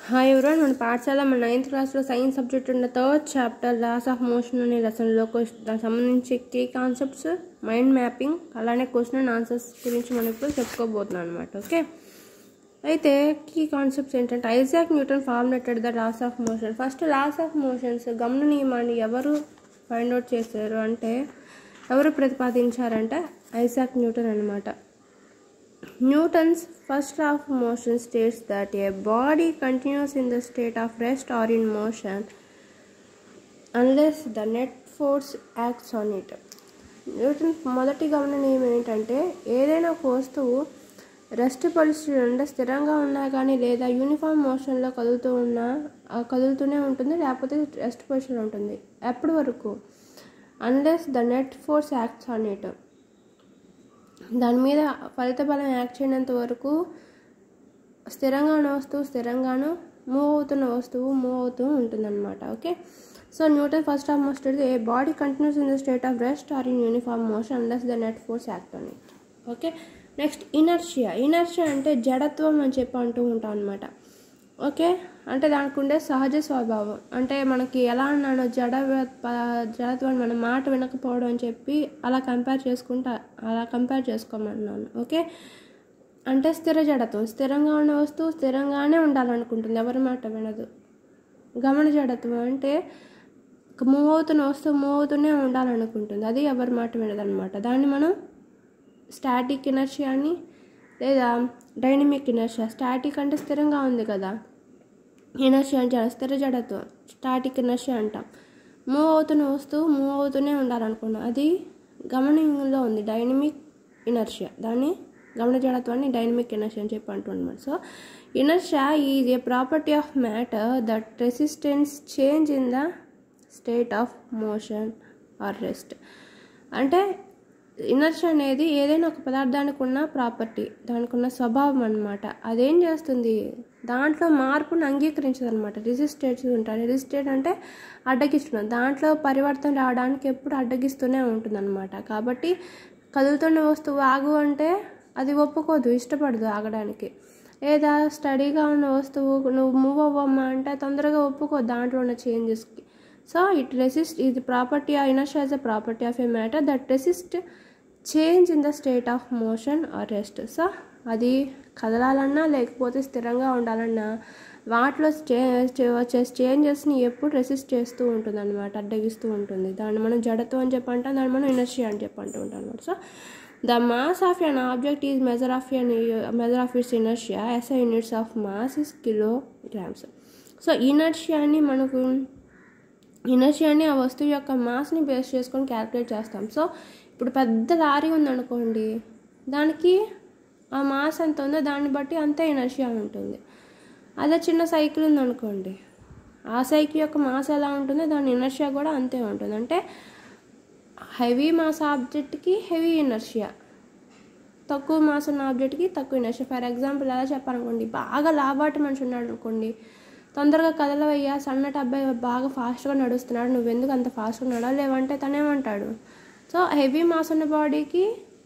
Hi everyone మన పాఠశాల మన 9th క్లాస్లో సైన్స్ సబ్జెక్ట్ ఉన్న third chapter laws of motion అనే లెసన్లో దానికి సంబంధించి కీ కాన్సెప్ట్స్ మైండ్ మ్యాపింగ్ అలానే క్వశ్చన్ అండ్ ఆన్సర్స్ గురించి మనం ఇప్పుడు చెప్పుకోబోతున్నాం అనమాట. ఓకే, అయితే కీ కాన్సెప్ట్స్ ఏంటంటే Isaac Newton formulated the laws of motion. First laws of motions గమన నియమాన్ని ఎవరు ఫైండ్ అవుట్ చేశారు అంటే ఎవరు ప్రతిపాదించారంటే ఐజాక్ న్యూటన్ అనమాట. Newton's first law of motion states that a body continues in the state of rest or in motion unless the net force acts on it. Newton మొదటి గమన నియమం ఏంటంటే ఏదైనా ఒక వస్తువు రెస్ట్ పరిస్థితి అంటే స్థిరంగా ఉన్నా కానీ లేదా యూనిఫామ్ మోషన్లో కదులుతూనే ఉంటుంది, లేకపోతే రెస్ట్ పొజిషన్ ఉంటుంది. ఎప్పటి వరకు? Unless the net force acts on it, దాని మీద ఫలిత బలం యాక్ట్ చేయనంత వరకు స్థిరంగా ఉన్న వస్తువు స్థిరంగాను, మూవ్ అవుతున్న వస్తువు మూవ్ అవుతూ ఉంటుందన్నమాట. Okay, so Newton first of most a body continues in the state of rest or in uniform motion unless the net force act on it. Okay, next inertia అంటే జడత్వం అని చెప్పి అంటూ ఉంటాం అనమాట. ఓకే, అంటే దానికి ఉండే సహజ స్వభావం. అంటే మనకి ఎలా అన్నాను, జడత్వాన్ని మనం మాట వినకపోవడం అని చెప్పి అలా కంపేర్ చేసుకోమన్నాను. ఓకే, అంటే స్థిర జడత్వం, స్థిరంగా ఉన్న వస్తువు స్థిరంగానే ఉండాలనుకుంటుంది, ఎవరి మాట వినదు. గమన జడత్వం అంటే మూవ్ అవుతున్న వస్తువు మూవ్ అవుతూనే ఉండాలనుకుంటుంది, అది ఎవరి మాట వినదనమాట. దాన్ని మనం స్టాటిక్ ఇనర్షియా అని లేదా డైనమిక్ ఇనర్షియా. స్టాటిక్ అంటే స్థిరంగా ఉంది కదా, ఇనర్షియా అంటే స్థిర జడత్వం, స్టాటిక్ ఇనర్షియా అంటాం. మూవ్ అవుతున్న వస్తువు మూవ్ అవుతూనే ఉండాలనుకున్నాం, అది గమనంలో ఉంది, డైనమిక్ ఇనర్షియా. దాన్ని గమన జడత్వాన్ని డైనమిక్ ఇనర్షియా అని చెప్పి అంటున్నమాట. So inertia is a property of matter that resistance change in the state of motion or rest. అంటే ఇనర్షియా అనేది ఏదైనా ఒక పదార్థానికి ఉన్న ప్రాపర్టీ, దానికి ఉన్న స్వభావం అనమాట. అదేం చేస్తుంది, దాంట్లో మార్పును అంగీకరించదు అనమాట. రెసిస్టేట్స్ ఉంటాయి, రెసిస్టేట్ అంటే అడ్డగిస్తున్నాం, దాంట్లో పరివర్తన రావడానికి ఎప్పుడు అడ్డగిస్తూనే ఉంటుంది అనమాట. కాబట్టి కదులుతున్న వస్తువు ఆగు అంటే అది ఒప్పుకోదు, ఇష్టపడదు ఆగడానికి. లేదా స్టడీగా ఉన్న వస్తువు నువ్వు మూవ్ అవ్వమ్మా అంటే తొందరగా ఒప్పుకోదు దాంట్లో ఉన్న చేంజెస్కి. సో ఇట్ రెసిస్ట్ ఇది property inertia is a property of a matter that resist change in the state of motion or rest. So అది కదలాలన్నా లేకపోతే స్థిరంగా ఉండాలన్నా వాటిలో వచ్చే చేంజెస్ని ఎప్పుడు రెసిస్ట్ చేస్తూ ఉంటుంది అనమాట, అడ్డగిస్తూ ఉంటుంది. దాన్ని మనం జడత్వం అని చెప్పి అంటాం, దాన్ని మనం ఇనర్షియా అని చెప్పి అంటూ ఉంటాం అనమాట. So the mass of an object is measure of its inertia. SI units of mass is kilograms. So ఇనర్షియాని ఆ వస్తువు యొక్క మాస్ని బేస్ చేసుకొని క్యాలిక్యులేట్ చేస్తాం. సో ఇప్పుడు పెద్ద లారీ ఉందనుకోండి, దానికి ఆ మాస్ ఎంత ఉందో దాన్ని బట్టి అంతే ఇనర్షియా ఉంటుంది. అదే చిన్న సైకిల్ ఉందనుకోండి, ఆ సైకిల్ యొక్క మాస్ ఎలా ఉంటుందో దాని ఇనర్షియా కూడా అంతే ఉంటుంది. అంటే హెవీ మాస్ ఆబ్జెక్ట్కి హెవీ ఇనర్షియా, తక్కువ మాస్ ఉన్న ఆబ్జెక్ట్కి తక్కువ ఇనర్షియా. ఫర్ ఎగ్జాంపుల్ ఎలా చెప్పాలనుకోండి, బాగా లాబాటి మనిషి ఉన్నాడు అనుకోండి, తొందరగా కదలవయ్యా, సన్నటి అబ్బాయి బాగా ఫాస్ట్గా నడుస్తున్నాడు, నువ్వెందుకు అంత ఫాస్ట్గా నడవలేవంటే తనేమంటాడు. సో హెవీ మాస్ ఉన్న బాడీకి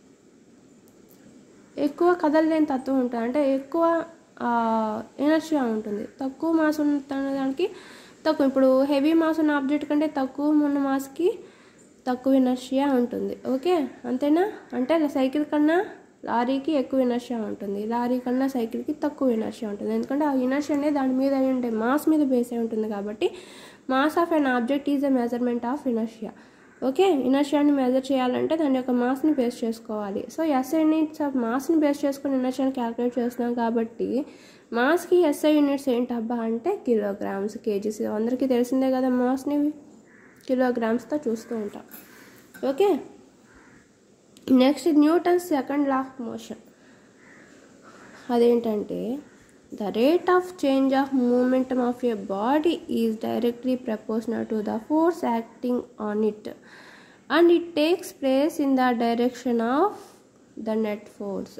ఎక్కువ కదలలేని తత్వం ఉంటుంది, అంటే ఎక్కువ ఎనర్జీగా ఉంటుంది. తక్కువ మాస్ ఉన్న దానికి తక్కువ, ఇప్పుడు హెవీ మాస్ ఉన్న ఆబ్జెక్ట్ కంటే తక్కువ ఉన్న మాస్కి తక్కువ ఎనర్జీగా ఉంటుంది. ఓకే, అంతేనా? అంటే సైకిల్ కన్నా లారీకి ఎక్కువ ఇనర్షియా ఉంటుంది, లారీ కన్నా సైకిల్కి తక్కువ ఇనర్షియా ఉంటుంది. ఎందుకంటే ఆ ఇనర్షియా అనేది దాని మీద ఉంటే మాస్ మీద బేస్ అయి ఉంటుంది. కాబట్టి mass of an object is a measurement of inertia. Okay, ఇనర్షియాని మెజర్ చేయాలంటే దాని యొక్క మాస్ని బేస్ చేసుకోవాలి. సో SI యూనిట్స్ ఆఫ్ మాస్ని బేస్ చేసుకొని ఇనర్షియాని క్యాలిక్యులేట్ చేస్తున్నాం. కాబట్టి మాస్కి SI యూనిట్స్ ఏంటబ్బా అంటే కిలోగ్రామ్స్, కేజీస్. అందరికీ తెలిసిందే కదా, మాస్ని కిలోగ్రామ్స్తో చూస్తూ ఉంటాం. Okay, next Newton's second law of motion. అదేంటంటే the rate of change of momentum of a body is directly proportional to the force acting on it and it takes place in the direction of the net force.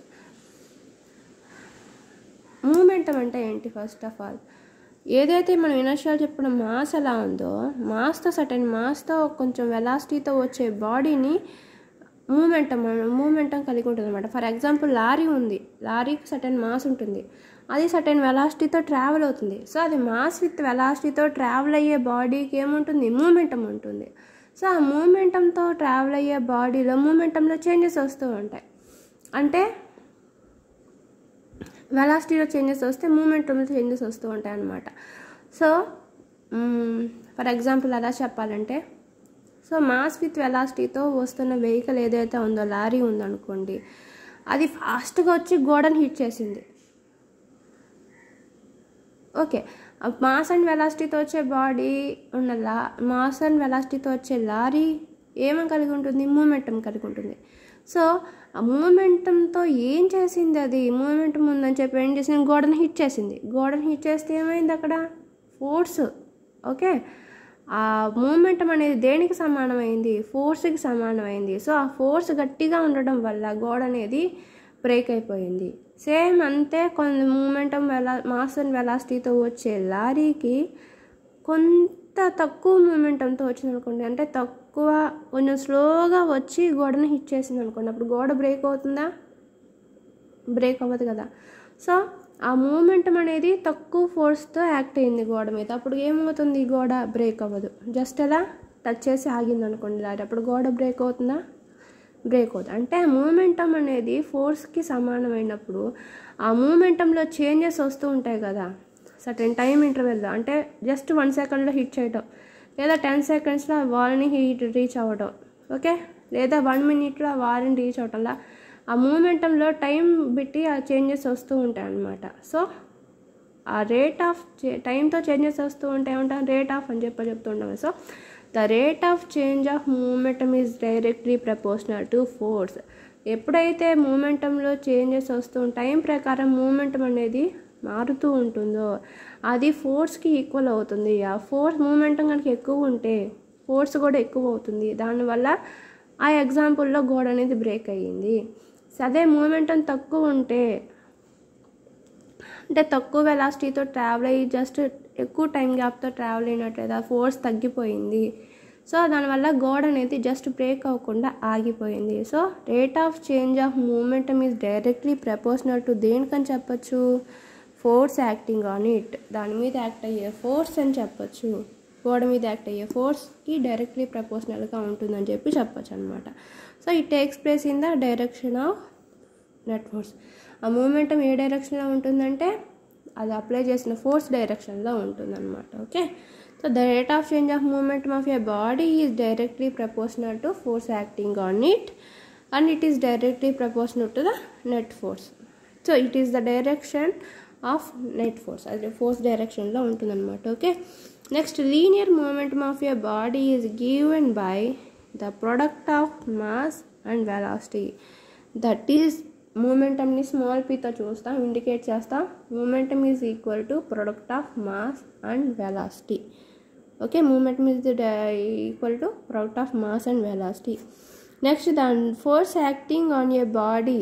Momentum అంటే ఏంటి? First of all ఏదైతే మనం inertia చెప్పిన mass ఎలా ఉందో, certain మాస్తో కొంచెం వెలాసిటీతో వచ్చే బాడీని మూమెంటం కలిగి ఉంటుంది అనమాట. ఫర్ ఎగ్జాంపుల్ లారీ ఉంది, లారీకి సర్టెన్ మాస్ ఉంటుంది, అది సర్టెన్ వెలాసిటీతో ట్రావెల్ అవుతుంది. సో అది మాస్ విత్ వెలాసిటీతో ట్రావెల్ అయ్యే బాడీకి ఏముంటుంది, మూమెంటం ఉంటుంది. సో ఆ మూమెంటంతో ట్రావెల్ అయ్యే బాడీలో మూమెంటంలో చేంజెస్ వస్తూ ఉంటాయి. అంటే వెలాసిటీలో చేంజెస్ వస్తే మూమెంటంలో చేంజెస్ వస్తూ ఉంటాయి అన్నమాట. సో ఫర్ ఎగ్జాంపుల్ అలా చెప్పాలంటే, సో మాస్ విత్ వెలాసిటీతో వస్తున్న వెహికల్ ఏదైతే ఉందో, లారీ ఉందనుకోండి, అది ఫాస్ట్గా వచ్చి గోడను హిట్ చేసింది. ఓకే, మాస్ అండ్ వెలాసిటీతో వచ్చే బాడీ ఉన్న మాస్ అండ్ వెలాసిటీతో వచ్చే లారీ ఏమని కలిగి ఉంటుంది, మూమెంటం కలిగి ఉంటుంది. సో ఆ మూమెంటంతో ఏం చేసింది, అది మూమెంటం ఉందని చెప్పి ఏం చేసింది, గోడను హిట్ చేసింది. గోడను హిట్ చేస్తే ఏమైంది, అక్కడ ఫోర్స్. ఓకే, ఆ మూమెంటం అనేది దేనికి సమానమైంది, ఫోర్స్కి సమానమైంది. సో ఆ ఫోర్స్ గట్టిగా ఉండడం వల్ల గోడ అనేది బ్రేక్ అయిపోయింది. సేమ్ అంతే, కొన్ని మూమెంటం మాస్ అండ్ వెలాసిటీతో వచ్చే లారీకి కొంత తక్కువ మూమెంటంతో వచ్చింది అనుకోండి, అంటే తక్కువ కొంచెం స్లోగా వచ్చి గోడను హిట్ చేసింది అనుకోండి, అప్పుడు గోడ బ్రేక్ అవుతుందా, బ్రేక్ అవ్వదు కదా. సో ఆ మూమెంటం అనేది తక్కువ ఫోర్స్తో యాక్ట్ అయింది గోడ మీద, అప్పుడు ఏమవుతుంది, గోడ బ్రేక్ అవ్వదు. జస్ట్ అలా టచ్ చేసి ఆగింది అనుకోండి లారీ, అప్పుడు గోడ బ్రేక్ అవుతుందా, బ్రేక్ అవుతుంది. అంటే మూమెంటం అనేది ఫోర్స్కి సమానమైనప్పుడు ఆ మూమెంటంలో చేంజెస్ వస్తూ ఉంటాయి కదా సర్టెన్ టైం ఇంటర్వెల్లో. అంటే జస్ట్ 1 సెకండ్లో హిట్ చేయడం, లేదా 10 సెకండ్స్లో వాల్ని రీచ్ అవ్వడం, ఓకే, లేదా 1 మినిట్లో ఆ వాల్ని రీచ్ అవ్వటంలా ఆ మూమెంటంలో టైం పెట్టి ఆ చేంజెస్ వస్తూ ఉంటాయి అన్నమాట. సో ఆ రేట్ ఆఫ్ టైంతో చేంజెస్ వస్తూ ఉంటాయి, ఉంటాం రేట్ ఆఫ్ అని చెప్తుంటాం. So the rate of change of momentum is directly proportional to force. ఎప్పుడైతే మూమెంటంలో చేంజెస్ వస్తూ టైం ప్రకారం మూమెంటం అనేది మారుతూ ఉంటుందో అది ఫోర్స్కి ఈక్వల్ అవుతుంది. ఆ ఫోర్స్ మూమెంటం కనుక ఎక్కువ ఉంటే ఫోర్స్ కూడా ఎక్కువ అవుతుంది. దానివల్ల ఆ ఎగ్జాంపుల్లో గోడ అనేది బ్రేక్ అయ్యింది. అదే మూమెంటం తక్కువ ఉంటే, అంటే తక్కువ వెలాసిటీతో ట్రావెల్ అయ్యి జస్ట్ ఎక్కువ టైం గ్యాప్తో ట్రావెల్ అయినట్లయితే ఆ ఫోర్స్ తగ్గిపోయింది. సో దానివల్ల గోడ అనేది జస్ట్ బ్రేక్ అవ్వకుండా ఆగిపోయింది. So rate of change of momentum is directly proportional to దేనికని చెప్పచ్చు, ఫోర్స్ యాక్టింగ్ ఆన్ ఇట్. దాని మీద యాక్ట్ అయ్యే ఫోర్స్ అని చెప్పచ్చు, గోడ మీద యాక్ట్ అయ్యే ఫోర్స్కి డైరెక్ట్లీ ప్రపోర్షనల్గా ఉంటుందని చెప్పచ్చు అనమాట. So it takes place in the direction of net force. ఆ మూమెంటం ఏ డైరెక్షన్లో ఉంటుందంటే అది అప్లై చేసిన ఫోర్స్ డైరెక్షన్లో ఉంటుందన్నమాట. Okay, so the rate of change of momentum of a body is directly proportional to force acting on it and it is directly proportional to the net force. So it is the direction of net force, అది force డైరెక్షన్లో ఉంటుందన్నమాట. Okay, next linear momentum of a body is given by the product of mass and velocity. That is మూమెంటంని small పీతో చూస్తాం, indicate చేస్తాం. Momentum is equal to product of mass and velocity. Okay, momentum is equal to product of mass and velocity. Next the force acting on a body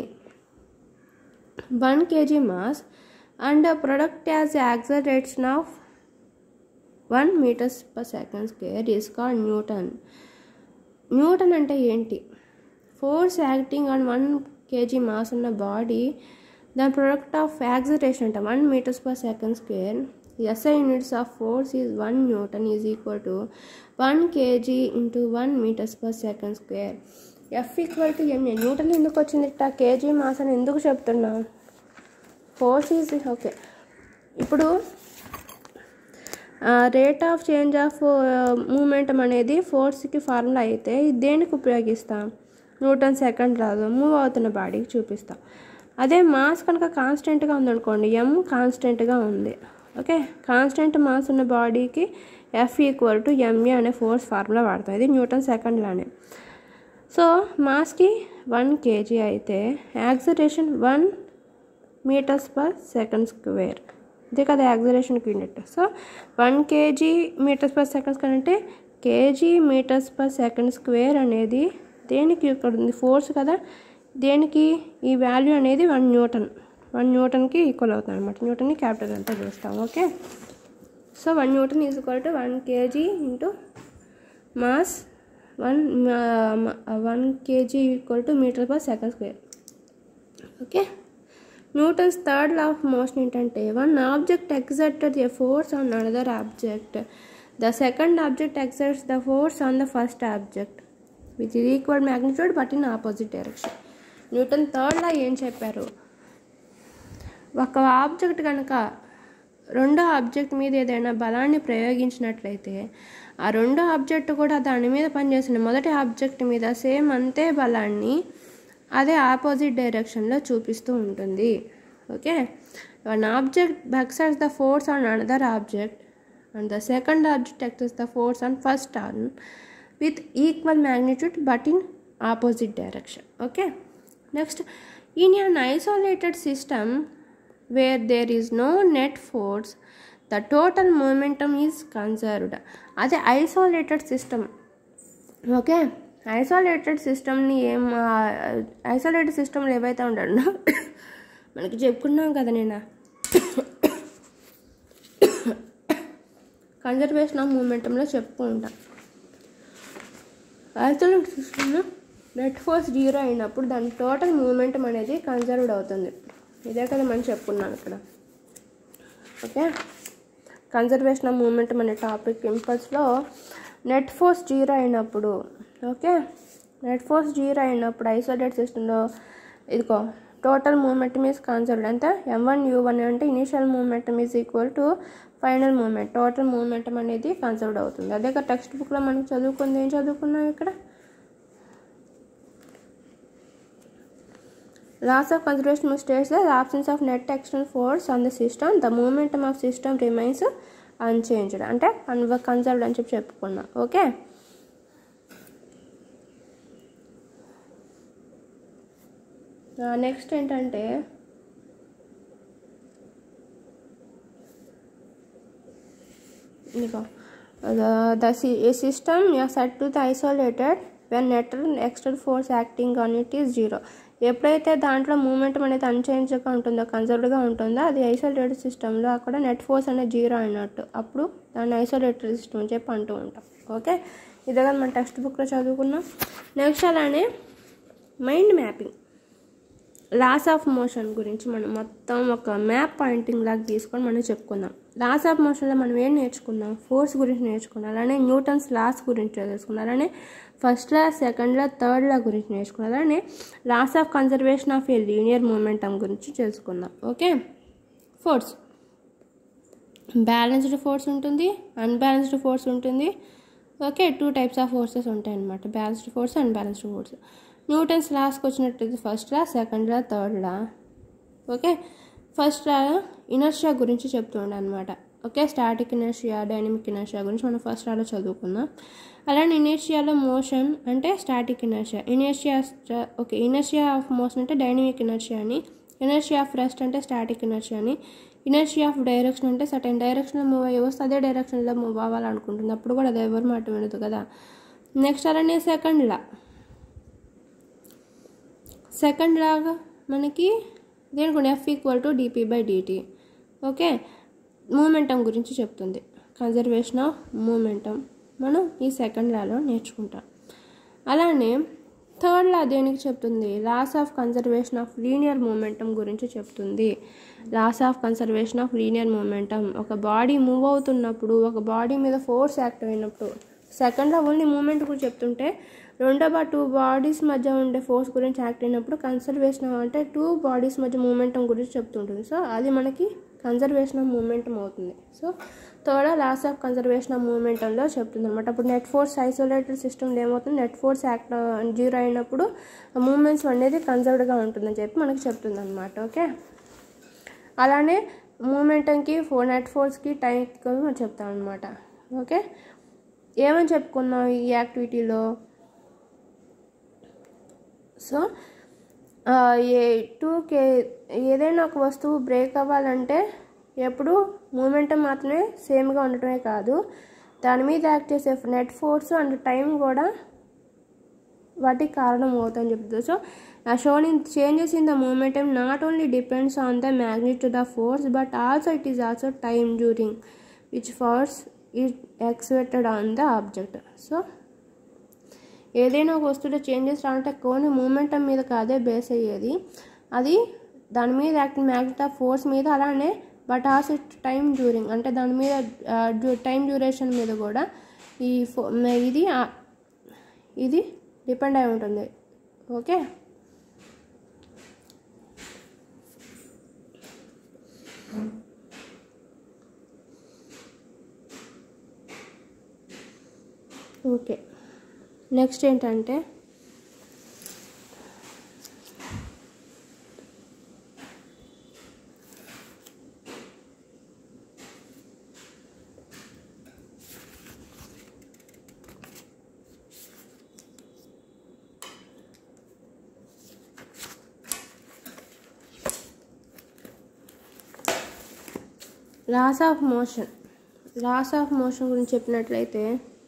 1 kg mass and a product as acceleration of 1 meters per second square is called Newton. Newton అంటే ఏంటి? Force acting on 1 kg mass ఉన్న body దాని product of acceleration అంటే 1 meters per second square. SI units of force is 1 Newton is equal to 1 kg into 1 meters per second square. F equal to MA. Newton ఎందుకు వచ్చింది ఇట్లా KG mass అని ఎందుకు చెప్తున్నాం? Force is okay. ఇప్పుడు rate of change of momentum అనేది ఫోర్స్కి formula అయితే దేనికి ఉపయోగిస్తాం? న్యూటన్ సెకండ్ లాలో మూవ్ అవుతున్న బాడీకి చూపిస్తాం. అదే మాస్ కనుక కాన్స్టెంట్గా ఉందనుకోండి, ఎం కాన్స్టెంట్గా ఉంది. ఓకే, కాన్స్టెంట్ మాస్ ఉన్న బాడీకి ఎఫ్ ఈక్వల్ టు ఎంఏ అనే ఫోర్స్ ఫార్ములా వాడతాం. ఇది న్యూటన్ సెకండ్ లానే. సో మాస్కి 1 kg అయితే acceleration 1 meters per second square. ఇదే కదా యాక్సిలరేషన్కి unit. So 1 kg meters per second square అంటే kg meters per second square అనేది దేనికి ఇక్కడ ఉంది? ఫోర్స్ కదా. దేనికి? ఈ వాల్యూ అనేది 1 న్యూటన్, 1 న్యూటన్కి ఈక్వల్ అవుతుంది అనమాట. న్యూటన్ని క్యాపిటల్ అంతా చూస్తాం. Okay, so 1 Newton is equal to 1 kg into mass 1 kg equal to meter per second square. Okay, Newton's third law of motion ఏంటంటే one object exerted a force on another object, the second object exerts the force on the first object which is equal magnitude but in opposite direction. Newton third law ఏం చెప్పారు, ఒక object కనుక రెండో object మీద ఏదైనా బలాన్ని ప్రయోగించినట్లయితే ఆ రెండో ఆబ్జెక్ట్ కూడా దాని మీద పనిచేసిన మొదటి ఆబ్జెక్ట్ మీద సేమ్ అంతే బలాన్ని అదే ఆపోజిట్ డైరెక్షన్లో చూపిస్తూ ఉంటుంది. Okay, one object exerts the force on another object and the second object exerts the force on first on with equal magnitude but in opposite direction. Okay, next in an isolated system where there is no net force the total momentum is conserved. అదే isolated system. Okay, isolated సిస్టమ్ని isolated సిస్టమ్లు ఏవైతే ఉంటాడో మనకి చెప్పుకున్నాం కదా, నేను conservation of మూమెంటంలో చెప్పుకుంటా. ఐసోలేటెడ్ సిస్టమ్లో నెట్ ఫోర్స్ 0 అయినప్పుడు దాని టోటల్ మూమెంటం అనేది కన్జర్వ్డ్ అవుతుంది. ఇదే కదా మనం చెప్పుకున్నాం ఇక్కడ. ఓకే, కన్జర్వేషన్ ఆఫ్ మూమెంటం అనే టాపిక్ ఇంపల్స్లో నెట్ ఫోర్స్ 0 అయినప్పుడు, ఓకే, నెట్ ఫోర్స్ 0 అయినప్పుడు ఐసోలేటెడ్ సిస్టంలో ఇదిగో టోటల్ మూమెంటం ఈజ్ కన్జర్వ్డ్. అంటే m1 u1 అంటే initial momentum is equal to final moment, total momentum అనేది కన్జర్వ్డ్ అవుతుంది. అదే కదా టెక్స్ట్ బుక్లో మనం చదువుకుంది. ఏం చదువుకున్నాం ఇక్కడ, laws of conservation states the absence of net external force on the system, the momentum of system remains unchanged. అంటే కన్జర్వ్డ్ అని చెప్పుకున్నాం. ఓకే, నెక్స్ట్ ఏంటంటే the system is said to be isolated when net external force acting on it is 0. ఎప్పుడైతే దాంట్లో momentum అనేది అన్చేంజ్గా ఉంటుందో, కన్జర్వ్డ్గా ఉంటుందో, అది ఐసోలేటెడ్ సిస్టంలో అక్కడ నెట్ ఫోర్స్ అనేది 0 అయినట్టు, అప్పుడు దాన్ని ఐసోలేటెడ్ సిస్టమ్ అని చెప్పి అంటూ ఉంటాం. ఓకే, ఇదే కదా మన టెక్స్ట్ బుక్లో చదువుకున్నాం. నెక్స్ట్ అలానే mind mapping, laws of motion గురించి మనం మొత్తం ఒక మ్యాప్ పాయింటింగ్ లాగా తీసుకొని మనం చెప్పుకుందాం. లాస్ ఆఫ్ మోషన్లో మనం ఏం నేర్చుకున్నాం, ఫోర్స్ గురించి నేర్చుకున్నాం, అలానే న్యూటన్స్ లాస్ గురించి తెలుసుకున్నాం, అలానే first law, second law, third law గురించి నేర్చుకున్నాం, అలానే laws of conservation of a linear momentum గురించి తెలుసుకుందాం. ఓకే, ఫోర్స్ బ్యాలెన్స్డ్ ఫోర్స్ ఉంటుంది, అన్బ్యాలెన్స్డ్ ఫోర్స్ ఉంటుంది. ఓకే, 2 టైప్స్ ఆఫ్ ఫోర్సెస్ ఉంటాయి అన్నమాట, balanced force, unbalanced force. Newton's లాస్కి వచ్చినట్టు first law, second law, third law. Okay, first law inertia గురించి చెప్తుండే అనమాట. Okay, static inertia, dynamic inertia గురించి మనం ఫస్ట్ లాలో చదువుకుందాం. అలానే ఇనర్షియాలో మోషన్ అంటే static inertia, inertia of motion అంటే డైనమిక్ ఇనర్షియా అని, ఇనర్షియా ఆఫ్ రెస్ట్ అంటే స్టాటిక్ ఇనర్షియా అని, ఇనర్షియా ఆఫ్ డైరెక్షన్ అంటే సర్టెన్ డైరెక్షన్లో మూవ్ అయ్యే వస్తే అదే డైరెక్షన్లో మూవ్ అవ్వాలనుకుంటుంది, అప్పుడు కూడా అది ఎవరి మాట వినదు కదా. నెక్స్ట్ అలానే సెకండ్ లాగా మనకి దేనికంటే F=dp/dt. ఓకే, మూమెంటం గురించి చెప్తుంది, కన్జర్వేషన్ ఆఫ్ మూమెంటం మనం ఈ సెకండ్ లాలో నేర్చుకుంటాం. అలానే థర్డ్ లా దేనికి చెప్తుంది, laws of conservation of linear momentum గురించి చెప్తుంది. Laws of conservation of linear momentum, ఒక బాడీ మూవ్ అవుతున్నప్పుడు, ఒక బాడీ మీద ఫోర్స్ యాక్ట్ అయినప్పుడు, సెకండ్లో ఓన్లీ మూమెంట్ గురించి చెప్తుంటే, రెండో 2 బాడీస్ మధ్య ఉండే ఫోర్స్ గురించి యాక్ట్ అయినప్పుడు కన్సర్వేషన్ అంటే 2 బాడీస్ మధ్య మూమెంటం గురించి చెప్తుంటుంది. సో అది మనకి కన్జర్వేషన్ ఆఫ్ మూమెంటం అవుతుంది. So third laws of conservation of మూమెంటంలో చెప్తుంది అనమాట. అప్పుడు నెట్ ఫోర్స్ ఐసోలేటెడ్ సిస్టమ్లో ఏమవుతుంది, నెట్ ఫోర్స్ యాక్ట్ 0 అయినప్పుడు మూమెంట్స్ అనేది కన్జర్వ్డ్గా ఉంటుందని చెప్పి మనకి చెప్తుంది అనమాట. ఓకే, అలానే మూమెంటంకి నెట్ ఫోర్స్కి టైంకి మనం చెప్తాం అనమాట. ఓకే, ఏమని చెప్పుకున్నాం ఈ యాక్టివిటీలో, సో ఏదైనా ఒక వస్తువు బ్రేక్ అవ్వాలంటే ఎప్పుడు మూమెంటం మాత్రమే సేమ్గా ఉండటమే కాదు, దాని మీద యాక్ట్ చేసే నెట్ ఫోర్స్ అండ్ టైం కూడా వాటికి కారణం అవుతుందని చెప్తుంది. So shown in changes in the momentum not only depends on the magnitude of force but also it is also time during which force is exerted on the object. So ఏదైనా ఒక వస్తువులో changes రావాలంటే కొన్ని momentum మీద కాదే base అయ్యేది, అది దాని మీద యాక్టింగ్ మ్యాగ్నెట్ ఆఫ్ ఫోర్స్ మీద, అలానే బట్ ఆల్సో టైం డ్యూరింగ్, అంటే దాని మీద టైం డ్యూరేషన్ మీద కూడా ఇది డిపెండ్ అయి ఉంటుంది. Okay, okay. నెక్స్ట్ ఏంటంటే laws of motion. Laws of motion గురించి చెప్పినట్లయితే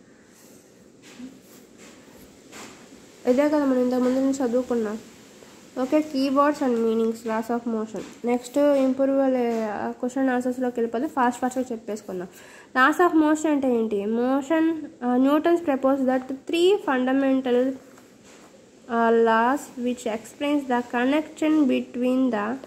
ఇదే కదా మనం ఇంతకుముందు నుంచి చదువుకున్నాం. Okay, keywords and meanings laws of motion. Next improve question ఆన్సర్స్లోకి వెళ్ళిపోతే ఫాస్ట్గా చెప్పేసుకుందాం. లాస్ ఆఫ్ మోషన్ అంటే ఏంటి? Motion, Newton's propose that 3 fundamental laws which explains the connection between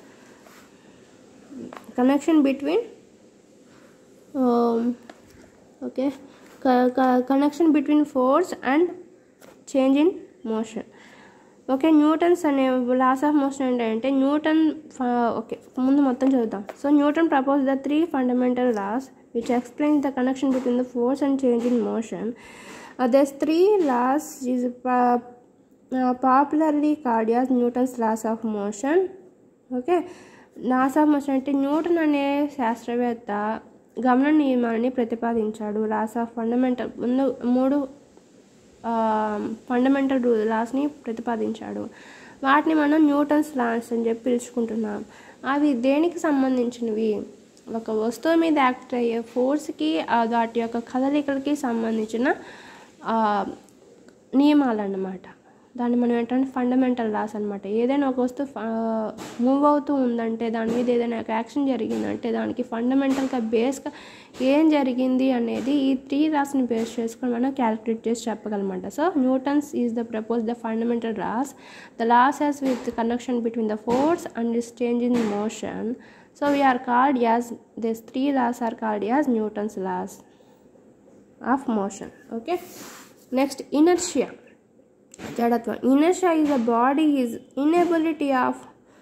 connection between force and change in motion. Okay, Newton's అనే laws of motion ఏంటంటే Newton okay ముందు మొత్తం చదువుతాం. So Newton propose the 3 fundamental laws which explains the connection between the force and change in motion. These 3 laws is popularly called as Newton's laws of motion. Okay, laws of motion అంటే Newton అనే శాస్త్రవేత్త గమన నియమాన్ని ప్రతిపాదించాడు. Loss of fundamental ముందు 3 fundamental లాస్ని ప్రతిపాదించాడు. వాటిని మనం Newton's laws అని చెప్పి పిలుచుకుంటున్నాం. అవి దేనికి సంబంధించినవి? ఒక వస్తువు మీద యాక్ట్ అయ్యే ఫోర్స్కి వాటి యొక్క కదలికలకి సంబంధించిన నియమాలు అన్నమాట. దాన్ని మనం ఏంటంటే ఫండమెంటల్ లాస్ అనమాట. ఏదైనా ఒక వస్తువు మూవ్ అవుతూ ఉందంటే, దాని మీద ఏదైనా యాక్షన్ జరిగిందంటే దానికి ఫండమెంటల్గా బేస్గా ఏం జరిగింది అనేది ఈ 3 లాస్ని బేస్ చేసుకొని మనం క్యాలిక్యులేట్ చేసి చెప్పగలమాట. So Newton's is the propose the fundamental laws. The laws has with connection between the force and is change in motion. So we are called as these 3 laws are called as Newton's laws of motion. Okay, next inertia. జడత్వం. Inertia is a body is inability of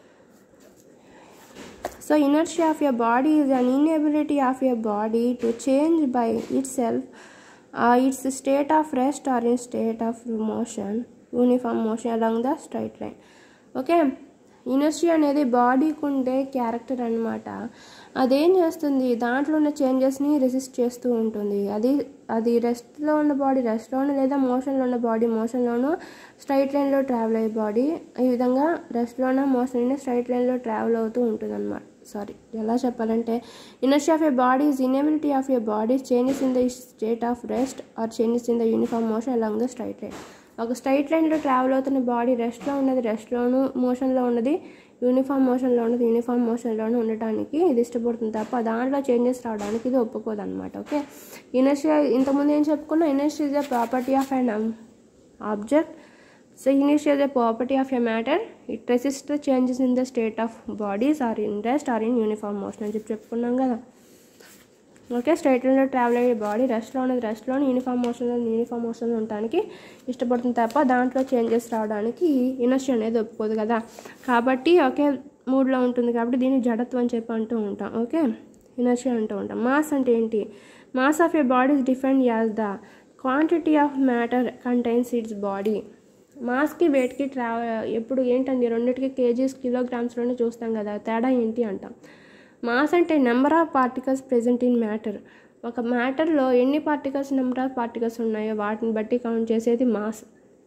inertia of your body is an inability of your body to change by itself its state of rest or in state of motion, uniform motion along the straight line. Okay, inertia అనేది బాడీకి ఉండే character అనమాట. అదేం చేస్తుంది? దాంట్లో ఉన్న చేంజెస్ని resist చేస్తూ ఉంటుంది. అది రెస్ట్లో ఉన్న బాడీ రెస్ట్లోనూ, లేదా మోషన్లో ఉన్న బాడీ మోషన్లోనూ, స్ట్రైట్ లైన్లో ట్రావెల్ అయ్యే బాడీ ఈ విధంగా రెస్ట్లోనూ మోషన్లోనే స్ట్రైట్ లైన్లో ట్రావెల్ అవుతూ ఉంటుంది అనమాట. ఎలా చెప్పాలంటే inertia of a body is inability of a body changes in the state of rest or changes in the uniform motion along the straight line. ఒక స్ట్రైట్ లైన్లో ట్రావెల్ అవుతున్న బాడీ రెస్ట్లో ఉన్నది రెస్ట్లోను, మోషన్లో ఉన్నది యూనిఫామ్ మోషన్లో ఉన్నది యూనిఫామ్ మోషన్లోనూ ఉండటానికి ఇది ఇష్టపడుతుంది తప్ప దాంట్లో చేంజెస్ రావడానికి ఇది ఒప్పుకోదు అనమాట. ఓకే, ఇనర్షియా ఇంతకుముందు ఏం చెప్పుకున్నా, inertia is the property of an object. So inertia is a property of a matter. It resists the changes in the state of bodies or in rest or in uniform motion అని చెప్పుకున్నాం కదా. Okay, straight లైన్లో travel అయ్యే body రెస్ట్లో ఉన్నది రెస్ట్లోని, uniform మోషన్లో ఉండటానికి ఇష్టపడుతుంది తప్ప దాంట్లో చేంజెస్ రావడానికి ఇనర్షియా అనేది ఒప్పుకోదు కదా. కాబట్టి ఒకే మూడ్లో ఉంటుంది కాబట్టి దీన్ని జడత్వం అని చెప్పి అంటూ ఉంటాం. ఓకే, ఇనర్షియా అంటూ ఉంటాం. మాస్ అంటే ఏంటి? Mass of a body is defined as the quantity of matter contains its body. మాస్కి వెయిట్కి ఎప్పుడు ఏంటండి రెండింటికి కేజీస్ కిలోగ్రామ్స్లోనే చూస్తాం కదా, తేడా ఏంటి అంటాం. మాస్ అంటే number of particles present in matter. ఒక మ్యాటర్లో ఎన్ని పార్టికల్స్, నెంబర్ ఆఫ్ పార్టికల్స్ ఉన్నాయో వాటిని బట్టి కౌంట్ చేసేది మాస్.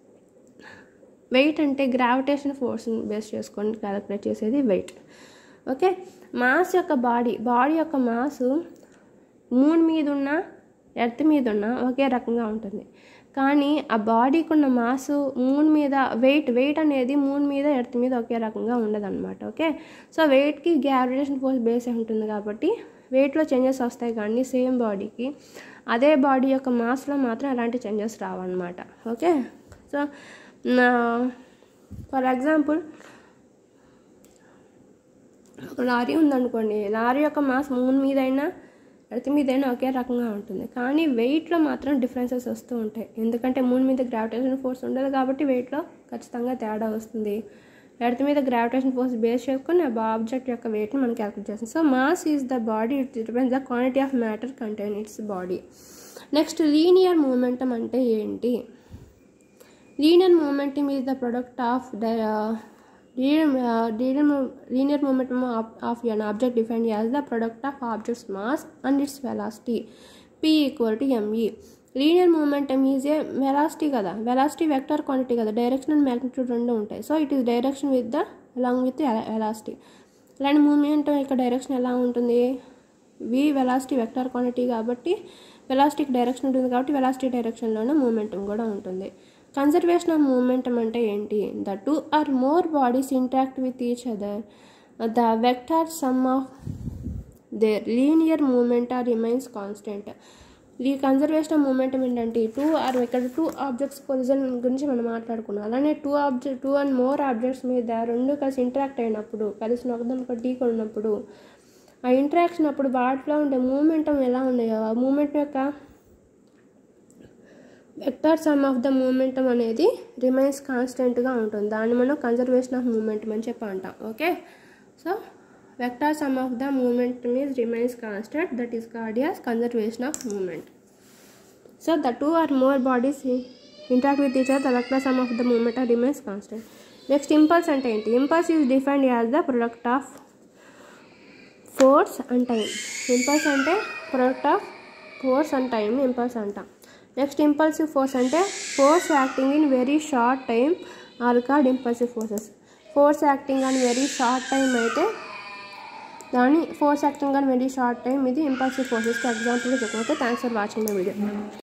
వెయిట్ అంటే గ్రావిటేషన్ ఫోర్స్ని బేస్ చేసుకొని క్యాలిక్యులేట్ చేసేది వెయిట్. ఓకే, మాస్ యొక్క బాడీ యొక్క మాసు మూన్ మీద ఉన్న ఎర్త్ మీద ఉన్న ఒకే రకంగా ఉంటుంది. కానీ ఆ బాడీకి ఉన్న మాసు మూన్ మీద వెయిట్ అనేది మూన్ మీద ఎర్త్ మీద ఒకే రకంగా ఉండదన్నమాట. ఓకే, సో వెయిట్కి గ్రావిటేషన్ ఫోర్స్ బేస్ ఉంటుంది కాబట్టి వెయిట్లో చేంజెస్ వస్తాయి కానీ సేమ్ బాడీకి అదే బాడీ యొక్క మాస్లో మాత్రం ఎలాంటి చేంజెస్ రావన్నమాట. ఓకే, సో ఫర్ ఎగ్జాంపుల్ ఒక లారీ ఉందనుకోండి, లారీ యొక్క మాస్ మూన్ మీద అయినా ఎర్త్ మీద అయినా ఒకే రకంగా ఉంటుంది, కానీ వెయిట్లో మాత్రం డిఫరెన్సెస్ వస్తూ ఉంటాయి. ఎందుకంటే మూన్ మీద గ్రావిటేషన్ ఫోర్స్ ఉండదు కాబట్టి వెయిట్లో ఖచ్చితంగా తేడా వస్తుంది. ఎర్త్ మీద గ్రావిటేషన్ ఫోర్స్ బేస్ చేసుకుని ఆ ఆబ్జెక్ట్ యొక్క వెయిట్ని మనం క్యాల్కులేట్ చేస్తాం. So mass is the body, it depends the quantity of matter contain its body. Next linear momentum అంటే ఏంటి? Linear momentum is the product of linear momentum of an object defined as the product of object's mass and its velocity p equal to me. Linear momentum is a velocity కదా, velocity vector quantity కదా, direction and magnitude రెండు ఉంటాయి. So it is direction with along with velocity. ఇలాంటి momentum యొక్క direction ఎలా ఉంటుంది? Velocity vector quantity కాబట్టి వెలాసిటీకి direction ఉంటుంది కాబట్టి వెలాసిటీ డైరెక్షన్లోనే మూమెంటం కూడా ఉంటుంది. కన్జర్వేషన్ ఆఫ్ మూమెంటం అంటే ఏంటి? The two or more bodies interact with each other, the vector sum of their linear moment remains constant. ఈ కన్జర్వేషన్ ఆఫ్ మూమెంటం ఏంటంటే ఇక్కడ టూ ఆబ్జెక్ట్స్ కొలిజన్ గురించి మనం మాట్లాడుకున్నాం. అలానే టూ అండ్ మోర్ ఆబ్జెక్ట్స్ మీద రెండు కలిసి ఇంటరాక్ట్ అయినప్పుడు, కలిసి ఒకదానికి ఢీ కొన్నప్పుడు, ఆ ఇంటరాక్షన్ అప్పుడు వాటిలో ఉండే మూమెంటం ఎలా ఉన్నాయో ఆ మూమెంటం యొక్క vector sum of the momentum అనేది రిమైన్స్ కాన్స్టెంట్గా ఉంటుంది. దాన్ని మనం కన్జర్వేషన్ ఆఫ్ మూమెంటం అని చెప్పి అంటాం. Okay, so vector sum of the momentum is remains constant, that is called as conservation of moment. So the two or more bodies interact with each other, the vector sum of the moment remains constant. Next impulse అంటే ఏంటి? Impulse is defined as the product of force and time. Impulse అంటే product of force and time impulse అంటాం. Next impulsive force అంటే force acting in very short time are called impulsive forces. Force acting అని very short time అయితే దాన్ని force acting అని very short time ఇది impulsive ఫోర్సెస్కి ఎగ్జాంపుల్గా చెప్పుకోవచ్చు. Thanks for watching my video.